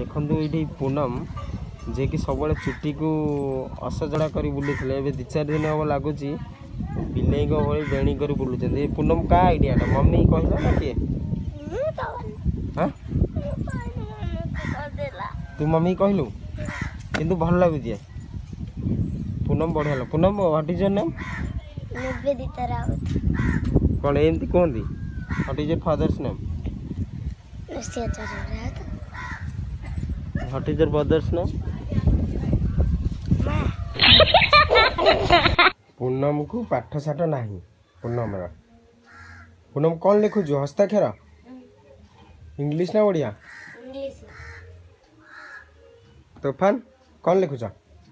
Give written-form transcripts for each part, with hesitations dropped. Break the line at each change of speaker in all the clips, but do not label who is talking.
देखु ये पूनम जे कि सब चुटी को असजड़ा कर बुलूले दी चार दिन हम लगुच बिले भाई बेणी कर बुलूँ पूनम का आइडिया मम्मी कहला ना किए हाँ तू मम्मी कहलु किंतु भल लगुच पूनम बढ़िया लग Poonam what is your name
Nivedita Raut
कौन एमती कहती what is your father's name what is your brother's name Poonam को पाठ साठ नहीं पूनम कौन लिखुचु हस्ताक्षर इंग्लिश ना ओडिया तूफान कौन लिखुच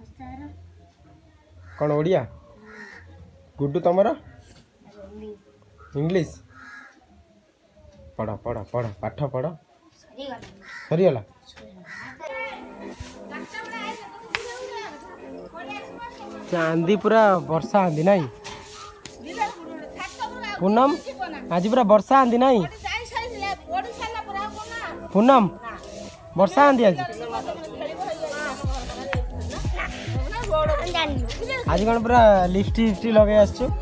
कौन ओडिया गुड्डू तुमर इंग्लिश पढ़ पढ़ पढ़ पाठ पढ़ सरीगला आंधी पूरा वर्षा आंधी नहीं पूनम आज पूरा वर्षा आंधी नहीं पूनम वर्षा आंधी आज कौन पूरा लिपस्टिक लगे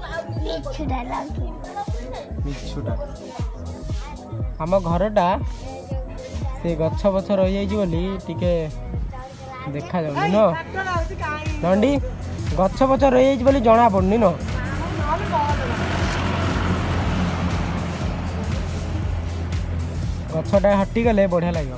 मिछुटा आम घरटा से गछ पछ रही बोली टिके देखा जाऊनी न नंडी गछ पछ रही बोली जना पड़नी न गछटा हटिगले बढ़िया लगे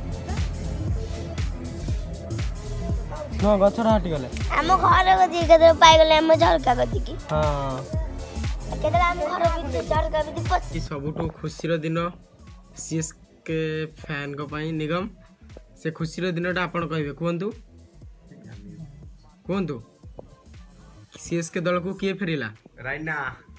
न गछटा हटिगले
हम घर गति के पाई गले हम झरका गति की
हां
केतला हम घर भीतर झरका गति पछ
सबुठो खुशीर दिन सीएसके फैन को पाई निगम से खुशीर दिनटा आपण कहबे कोंतु कोंतु सीएसके दल को किए फेरिला
राइना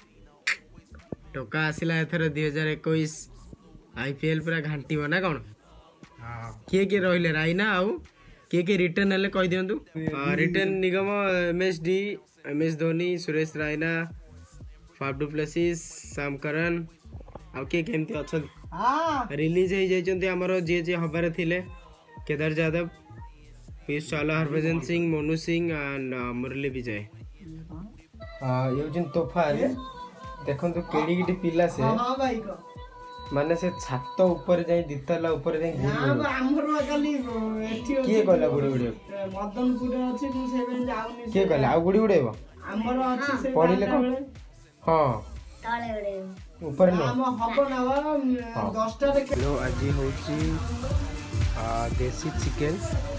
टोका आसिला एथर 2021 आईपीएल पूरा घांटी बना कौन किए किए रहिले राइना आउ किए किए रिटर्न हेले कह दियंतु रिटर्न निगम MS Dhoni Suresh Raina Faf du Plessis Sam Curran आउ किए केमती अछन रिलीज हो जाइछन्ती हमर जे हबारे थिले केदार यादव पीयूष चावला हरभजन सिंह मोनू सिंह एंड मुरली विजय ये जिन तोफान देखंतु केडी केडी पिला से हां भाई को माने से छात ऊपर जाई दितला ऊपर जाई हमर खाली एठी के कहला गुडी गुडी मदनपुर अछि मु सेबेन जाउनी के कहला आ गुडी गुडीबो हमर अछि से पढिले को हां ताळे गुडी ऊपर न हम हबो ना 10 टा रे लो आजी होची देसी चिकन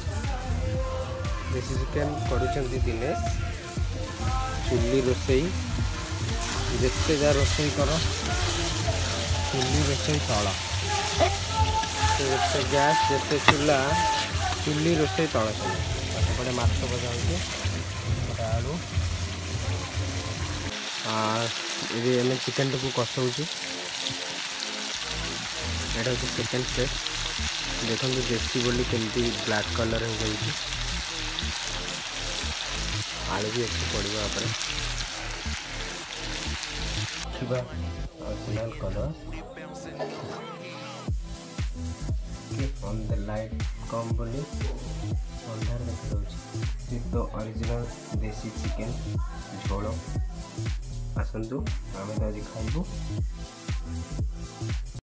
करुचंती दिनेश चुल्ली रोसई जिते जा रोसई कर चुल्ली रोसई तल जिते गैस जिते चूल्हा चुल्ली रोसई तल सब सेपटे माछ भजा होते आलू ये आम चिकेन टाक कषाऊँ एटा हूँ सेकेंड स्टेप देखो देसी बोली केमती ब्लैक कलर हो जाए आलू भी अच्छी पड़ो original colour on the light कम बोली अंधार देखा तो ओरिजिनल देसी चिकेन झोल आसतु आम तो आज खाइबू